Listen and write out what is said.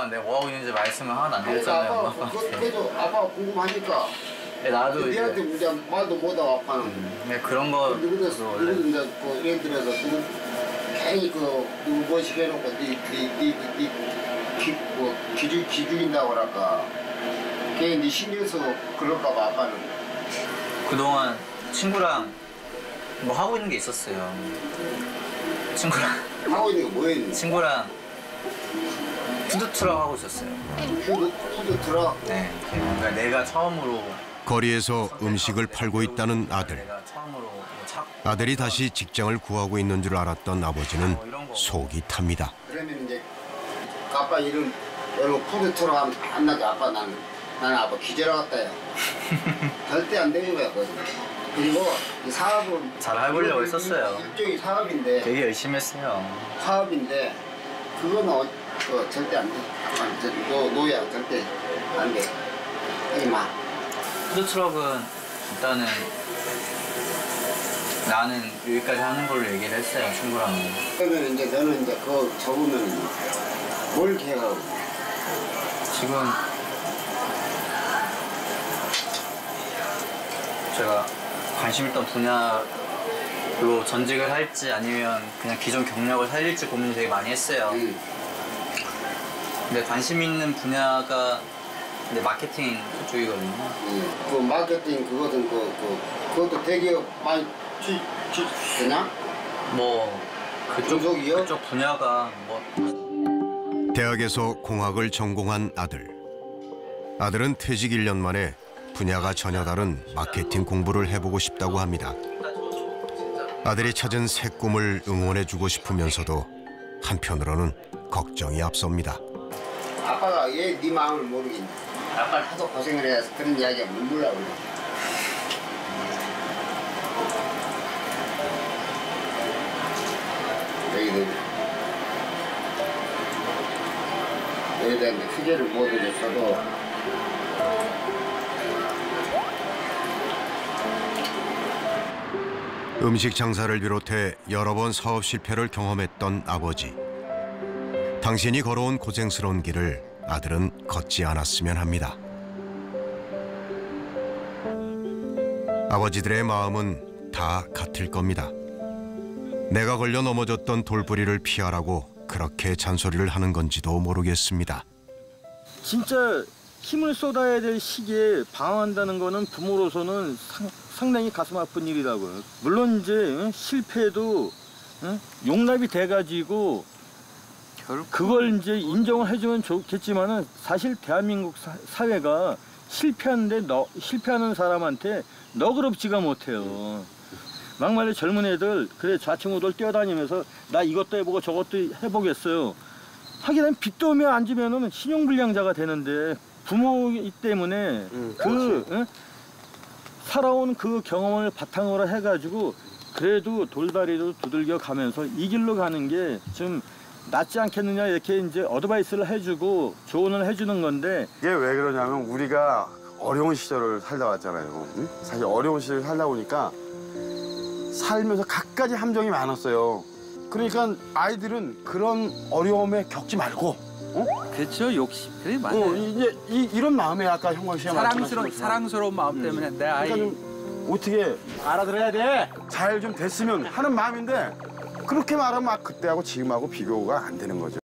동안 내가 뭐 하고 있는지 말씀을 하나도 안 드렸잖아요. 그래도 아빠가 궁금하니까. 네, 나도 니한테 이제 말도 못하고 아빠는. 네, 그런 거. 누구 이제 그 예를 들어서 누구 괜히 그 누구 뭐식 해놓고 기죽인다고 그럴까. 걔 니 신경 쓰고 그럴까봐 아빠는. 그동안 친구랑 뭐 하고 있는 게 있었어요. 친구랑. 하고 있는 게 뭐였니? 친구랑 푸드트럭 하고 있었어요. 푸드트럭? 네. 그러니까 내가 처음으로 거리에서 음식을 팔고 있다는 아들. 내가 처음으로 아들이 다시 직장을 구하고 있는 줄 알았던 아버지는 속이 탑니다. 그러면 이제 아빠 이런 푸드트럭 하면 안 나게 아빠 나는 아빠 기절하겠다요. 절대 안 되는 거야 그거. 그리고 이 사업은 잘 해보려고 했었어요. 일종의 사업인데. 되게 열심히 했어요. 사업인데 그거는 절대 안 돼. 노야 절대 안 돼. 하지 마. 푸드트럭은 일단은 나는 여기까지 하는 걸로 얘기를 했어요, 친구랑. 그러면 이제 너는 이제 그거 접으면 뭘 계획하고? 지금 제가 관심 있던 분야로 전직을 할지 아니면 그냥 기존 경력을 살릴지 고민을 되게 많이 했어요. 근데 관심 있는 분야가 근데 마케팅 쪽이거든요. 그 마케팅 그것도 대기업 많이 되냐? 뭐 그쪽 분야가 뭐. 대학에서 공학을 전공한 아들. 아들은 퇴직 1년 만에 분야가 전혀 다른 마케팅 공부를 해보고 싶다고 합니다. 아들이 찾은 새 꿈을 응원해주고 싶으면서도 한편으로는 걱정이 앞섭니다. 아빠가 왜 네 마음을 모르겠니? 아빠는 하도 고생을 해서 그런 이야기가 눈물 나오네. 여기다 이제 휴게를 못 해줬어도 음식 장사를 비롯해 여러 번 사업 실패를 경험했던 아버지. 당신이 걸어온 고생스러운 길을 아들은 걷지 않았으면 합니다. 아버지들의 마음은 다 같을 겁니다. 내가 걸려 넘어졌던 돌부리를 피하라고 그렇게 잔소리를 하는 건지도 모르겠습니다. 진짜 힘을 쏟아야 될 시기에 방황한다는 거는 부모로서는 상당히 가슴 아픈 일이라고요. 물론 이제 실패도 용납이 돼가지고 그걸 이제 인정을 해주면 좋겠지만은 사실 대한민국 사회가 실패하는 사람한테 너그럽지가 못해요. 막말로 젊은 애들 그래 좌충우돌 뛰어다니면서 나 이것도 해보고 저것도 해보겠어요. 하긴 하면 빚도 오면 안 주면은 신용불량자가 되는데 부모이기 때문에 살아온 그 경험을 바탕으로 해가지고 그래도 돌다리도 두들겨 가면서 이 길로 가는 게 좀 낫지 않겠느냐 이렇게 이제 어드바이스를 해주고 조언을 해주는 건데 이게 왜 그러냐면 우리가 어려운 시절을 살다 왔잖아요. 응? 사실 어려운 시절을 살다 보니까 살면서 갖가지 함정이 많았어요. 그러니까 아이들은 그런 어려움에 겪지 말고 그렇죠. 욕심. 그래 맞아요. 이제 이런 마음에 아까 형광 씨가 사랑스러운 마음 때문에 내 아이. 그러니까 좀 어떻게 알아들어야 돼. 잘 좀 됐으면 하는 마음인데 그렇게 말하면 그때하고 지금하고 비교가 안 되는 거죠.